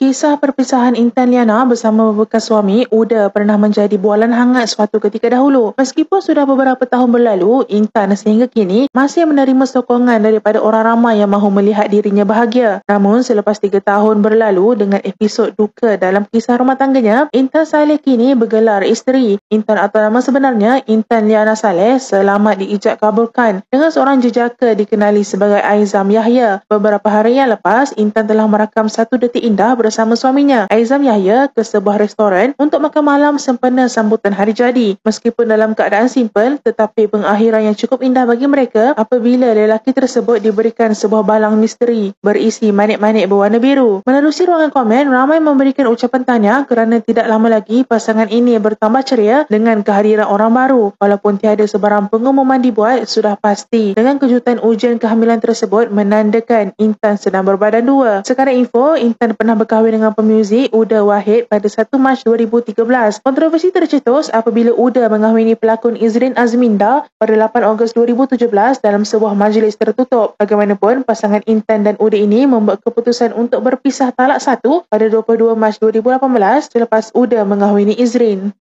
Kisah perpisahan Intan Liana bersama bekas suami Uda pernah menjadi bualan hangat suatu ketika dahulu. Meskipun sudah beberapa tahun berlalu, Intan sehingga kini masih menerima sokongan daripada orang ramai yang mahu melihat dirinya bahagia. Namun selepas 3 tahun berlalu dengan episod duka dalam kisah rumah tangganya, Intan Saleh kini bergelar isteri. Intan atau nama sebenarnya Intan Liana Saleh selamat diijab kabulkan dengan seorang jejaka dikenali sebagai Aizam Yahya. Beberapa hari yang lepas, Intan telah merakam satu detik indah bersama suaminya, Aizam Yahya, ke sebuah restoran untuk makan malam sempena sambutan hari jadi. Meskipun dalam keadaan simple, tetapi pengakhiran yang cukup indah bagi mereka apabila lelaki tersebut diberikan sebuah balang misteri berisi manik-manik berwarna biru. Menerusi ruangan komen, ramai memberikan ucapan tahniah kerana tidak lama lagi pasangan ini bertambah ceria dengan kehadiran orang baru. Walaupun tiada sebarang pengumuman dibuat, sudah pasti dengan kejutan ujian kehamilan tersebut menandakan Intan sedang berbadan dua. Sekarang info, Intan pernah berkahwin dengan pemuzik Uda Wahid pada 1 Mac 2013. Kontroversi tercetus apabila Uda mengahwini pelakon Izrin Azminda pada 8 Ogos 2017 dalam sebuah majlis tertutup. Bagaimanapun, pasangan Intan dan Uda ini membuat keputusan untuk berpisah talak satu pada 22 Mac 2018 selepas Uda mengahwini Izrin.